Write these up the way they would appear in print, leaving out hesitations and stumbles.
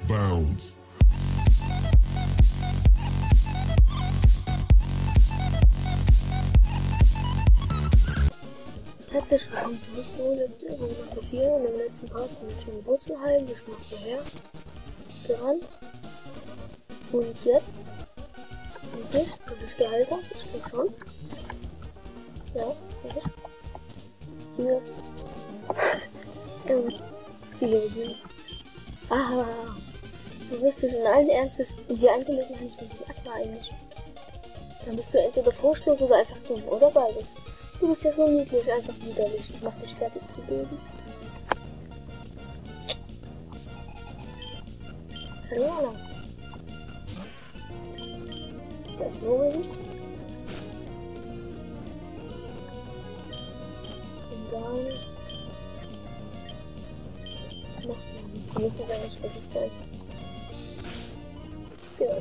bounds. Herzlich willkommen zurück zu Runde 4. Und im letzten Part bin ich in Wurzelheim, bis nach hierher gerannt. Und jetzt muss ich, dass ich geheilt habe. Ich denke schon. Ja, ich. Hier ist. Hier sind. Ah, du wirst dich in allen Ernstes in die eingelegt und nicht in die Aqua eigentlich. Dann bist du entweder furchtlos oder einfach dumm, oder beides. Du bist ja so niedlich, einfach widerlich. Ich mach dich fertig zu bilden. Hallo, Anna. Da ist Lorenz. Und dann macht man. Müsste es eigentlich versucht sein. Ja.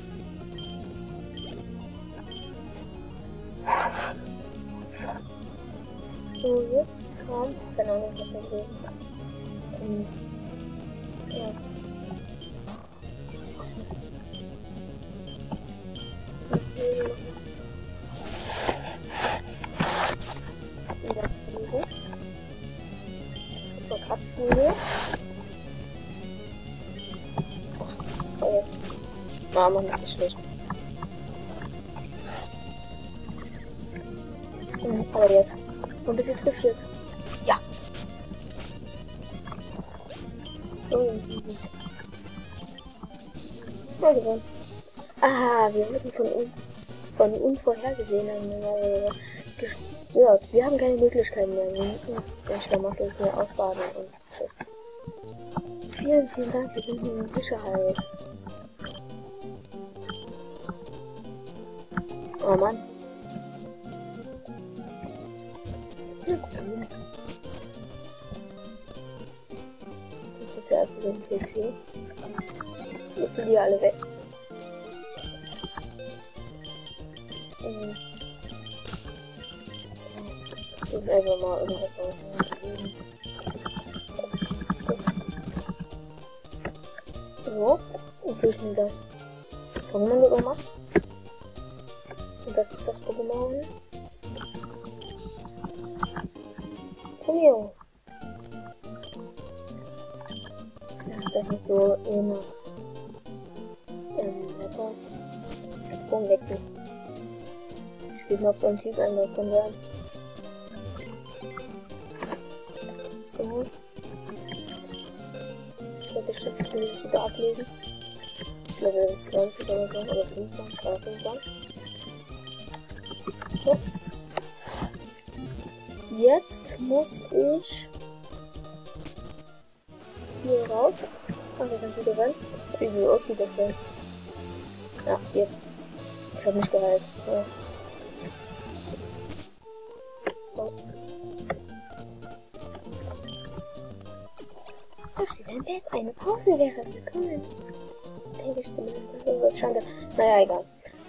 So, jetzt kam, keine Ahnung, was er will. Ja. Kratzfolie. Oh, jetzt. Ah, Mann, das ist schlecht. Aber jetzt. Und bitte triff jetzt. Ja. Oh, easy. Mal gewonnen. Ah, wir wurden von Unvorhergesehenen gestört. Wir haben keine Möglichkeiten mehr. Wir müssen jetzt den Schlamassel hier ausbaden und tschüss. Vielen, vielen Dank. Wir sind in Sicherheit. Oh Mann. Das wird der erste den PC. Jetzt sind die alle weg. Ich will einfach mal irgendwas rausnehmen. So, jetzt will ich mir das Pokémon übermachen. Und das ist das Pokémon. Romeo. Das ist so immer Sprung wechseln. Ich spiele noch so ein Typ ein, das kann sein. So. Ich werde das Spiel wieder ablegen. Level 20 oder so, oder 25, 25. So. Jetzt muss ich hier raus. Also kann ich wieder rein. Wie so aussieht das denn? Ja, jetzt. Ich hab nicht geheilt. Ja. So. Da steht ein Bett. Eine Pause wäre willkommen. Denke ich zumindest. Das wird schade. Naja, egal.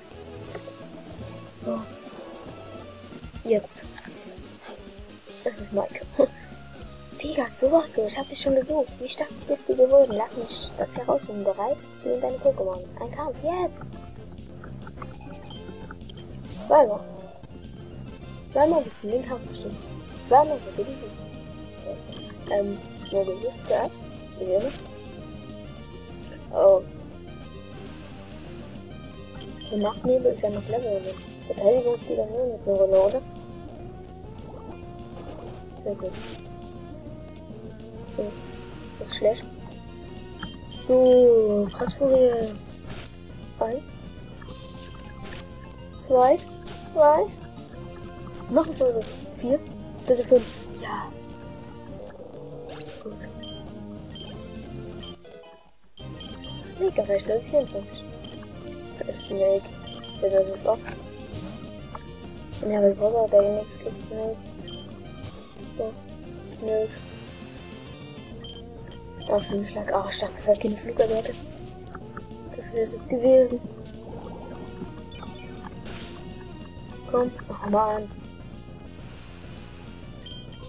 So. Jetzt. Das ist Mike. Pigax, wo warst du? Ich hab dich schon gesucht. Wie stark bist du geworden? Lass mich das herausfinden. Bereit? Nimm deine Pokémon. Ein Kampf, jetzt! Weiter. Zweimal bitte den Kampf bestimmt. Zweimal bitte den Kampf. Wo bin ich zuerst? Wie wäre das? Oh. Der Nachtnebel ist ja noch Level. Verteidigung spielt dann nur mit einer Rolle, oder? Ich weiß nicht. So, das ist schlecht. So, Kratzfurie 1, 2, noch eine Folge 4, bitte 5. Ja. Gut. Snake erreicht Level 24. Das ist Snake. Das ist oft. In Harry Potter, der nichts gibt Snake. So, Nils. Auf den Schlag. Oh, ich dachte, das hat keine Flugattacke. Das wäre es jetzt gewesen. Komm, mach mal an.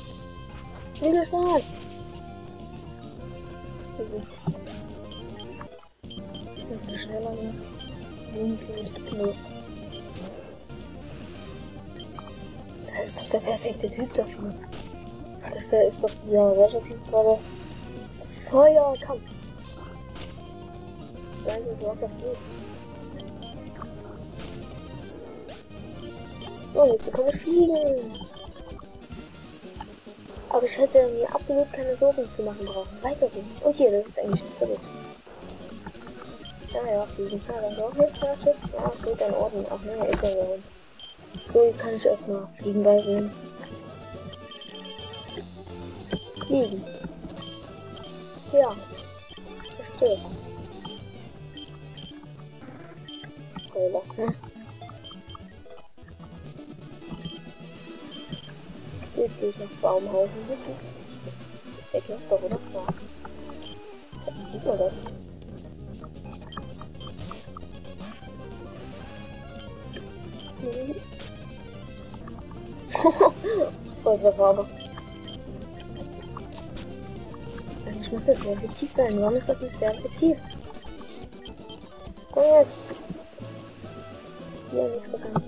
Widerstand! schneller gehen. Blumenpilz. Das ist doch der perfekte Typ dafür. Das ist doch, ja, welcher Typ war das? Feuerkampf. Da ist das Wasser fließt. So, jetzt bekomme ich Fliegen. Aber ich hätte mir absolut keine Sorgen zu machen brauchen. Weiter so. Und hier, das ist eigentlich nicht verrückt. Ja, Fliegen. Ja, dann auch nicht. Ja, tschüss. Ja, gut, in Ordnung. Ach ne, ist ja so. So, jetzt kann ich erstmal Fliegen beibringen. Fliegen. Ja. Verstehe. Spoiler, ne? Jetzt gehe ich nach Baumhausen sitzen. Der kennt doch, oder? Ja. Wie sieht man das? Voll Farbe. Eigentlich muss das sehr effektiv sein. Warum ist das nicht sehr effektiv? Komm jetzt. Hier nichts bekannt.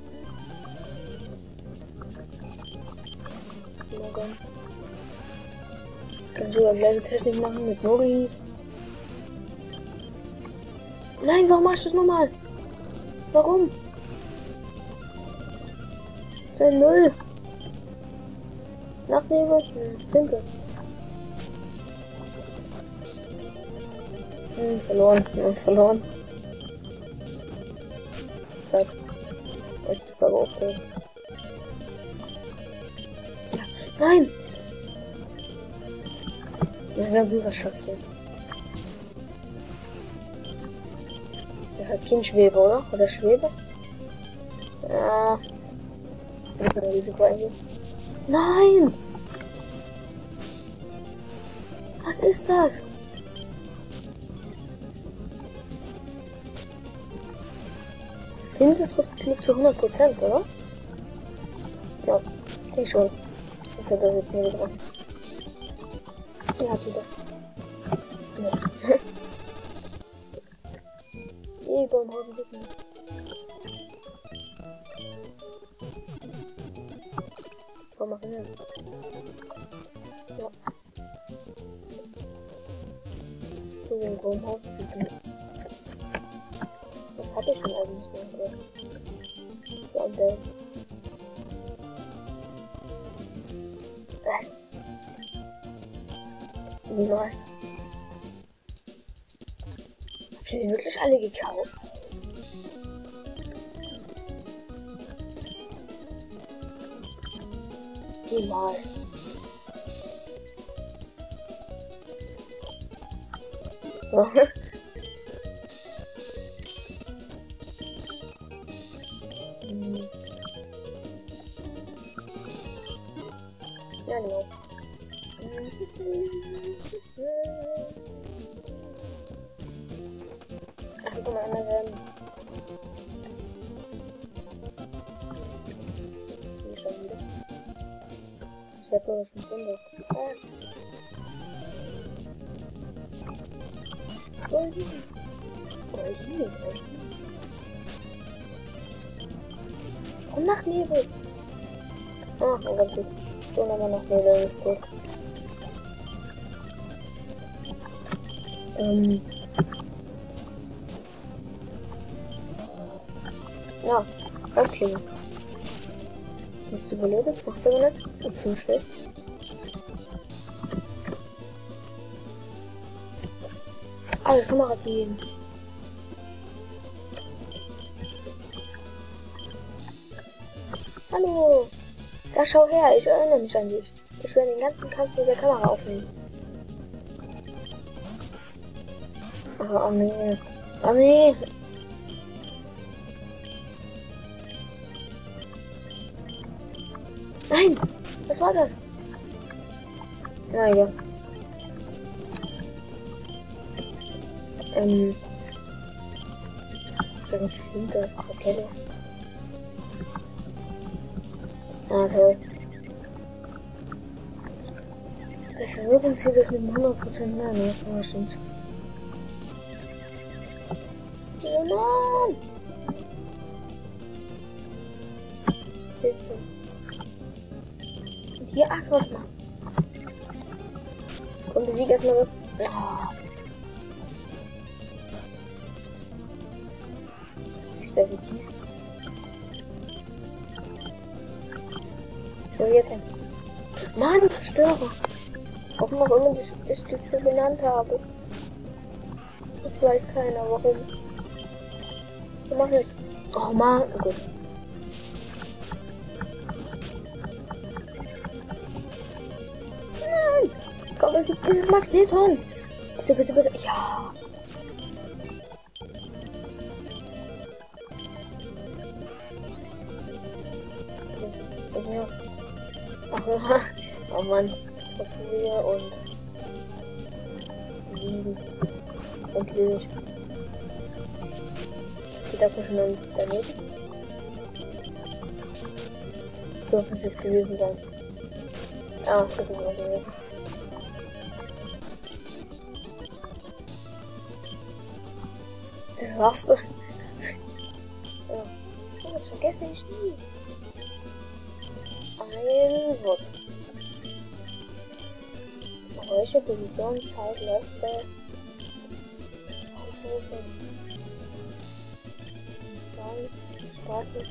Slogan. Kann sogar gleiche Technik machen mit Nori. Nein, warum machst du das nochmal? Warum? Sein Null. Nachnebel? Ne, Pimpe. Verloren. Ja, verloren. Zack. Jetzt bist du aber auch tot. Ja. Nein! Das ist ein Bücherschaftsinn. Das hat kein Schwebe, oder? Oder Schwebe? Ja. Ich kann Risiko eingehen. Nein! Was ist das? Finte trifft Glück zu 100%, oder? Ja, ich schon. Das hat das jetzt mir gesagt. Ja, tu das. Ja. Baumhausen sitzen. Komm mal hin. Ja. So, Baumhausen sitzen. Das hatte ich schon eigentlich noch. Ja, und dann. Was? Wie was? Hab ich die wirklich alle gekauft? Wie war's? Ja, genau. Ach, guck mal, andere werden. Hier schon wieder. Ich hab nur schon 500. Und nach Nebel. Ach, mein Gott, schon aber noch Nebel ist tot. Ja, okay. Bist du überlebt? Macht's aber nicht. Das ist ziemlich schlecht. Alle Kamera gehen. Hallo! Da schau her, ich erinnere mich an dich. Ich werde den ganzen Kampf mit der Kamera aufnehmen. Oh nee. Oh nee. Nein! Was war das? Na ja. So ein Flinte, Kette. Ah, toll. Der Verwirrung zieht das mit 100% mehr, ne? Ja, stimmt. Oh nein! Bitte. Und hier Aquat mal. Komm, besieg erstmal das. Oh. Ist der wie tief? So, jetzt. Mann, Zerstörer! Warum auch immer ich das so genannt habe. Das weiß keiner, warum. Was mach ich? Oh Mann, oh gut. Nein! Komm, das ist dieses Magneton! Bitte, bitte, bitte. Ja! Ach, oh Mann. Was wir und liegen. Endlich. Geht das nicht schon daneben? Das dürfte es jetzt gewesen sein. Ah, das ist es noch gewesen. Das war's doch. Ja. So, das vergesse ich nie. Ein Wort. Welche Position Zeit letzte Ausrufe? Status.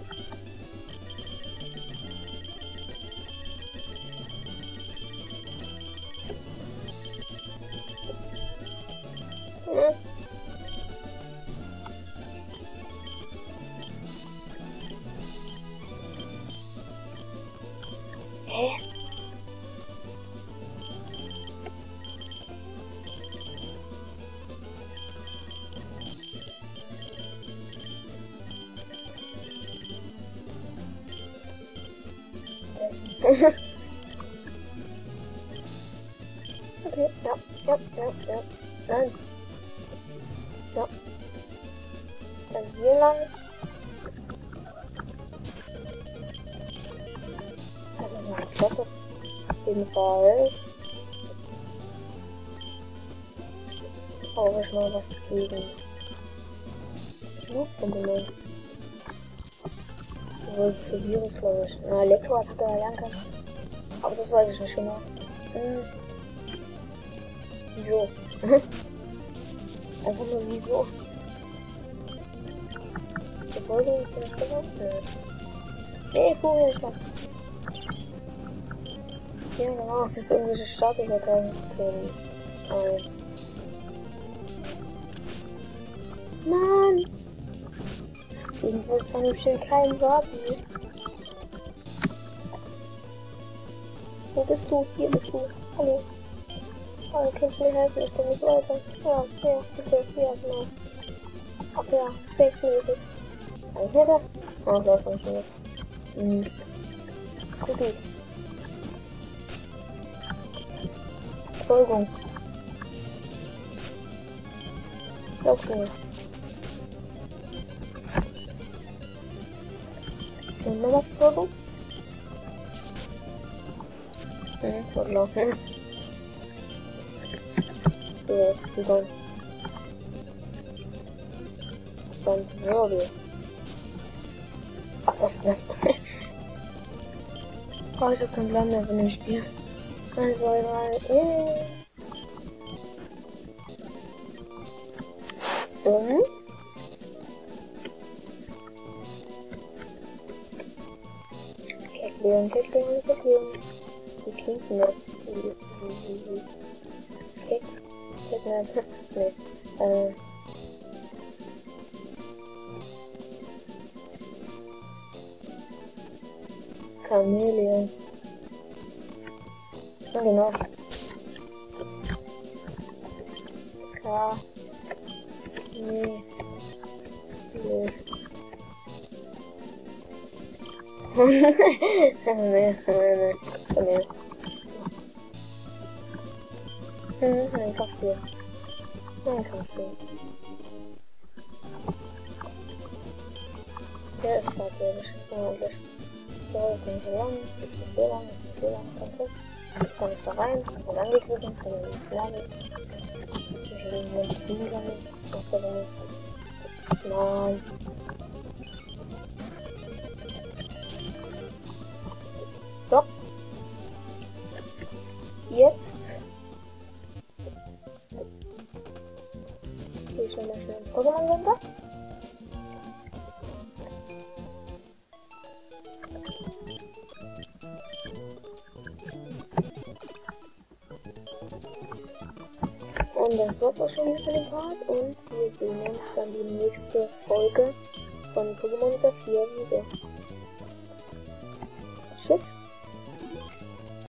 Hä? Okay, ja. Nein. Ja. Dann hier lang. Das ist eine Flotte. Jedenfalls. Brauche ich mal was gegen. Blutkomponenten. Wohl zu Virus, glaube ich. Na, Elektroattacke erlernen kann. Aber das weiß ich nicht schon mal. Wieso? Einfach nur wieso? Verfolgung ist nicht gewonnen? Nee, Vogelschlag. Ja, genau, es ist irgendwelche Statusdateien drin. Mann! Jedenfalls fand ich hier keinen Warten. Wo bist du? Hier bist du. Hallo. Oh, kannst du mir helfen? Ich komme nicht weiter. Ja, bitte. Ja, genau. Ach ja, spacemäßig. Kann ich mir das? Oh, das war schon nicht. Gut. Folgung. Glaubst du nicht? Und nochmal Folgung? Fortlaufen. So, jetzt wieder. Sandwirbel. Ach, das. Oh, ich hab keinen Plan mehr von dem Spiel. Also, egal. Erklärung. Wie klingt denn das? Nee. Chamäleon. Ja, genau. Nee. Nein, Kassier. Der ist fragwürdig. Ordentlich. So, bin so lang, danke. Kann ich da rein, kann angeklicken, kann ich nicht lange. Zwischen den Mund ziehen kann ich. Nein. So. Jetzt gehe ich schon mal schnell ins Pokémon Center. Und das war's auch schon mit dem Part und wir sehen uns dann die nächste Folge von Pokémon Center 4 wieder. Tschüss.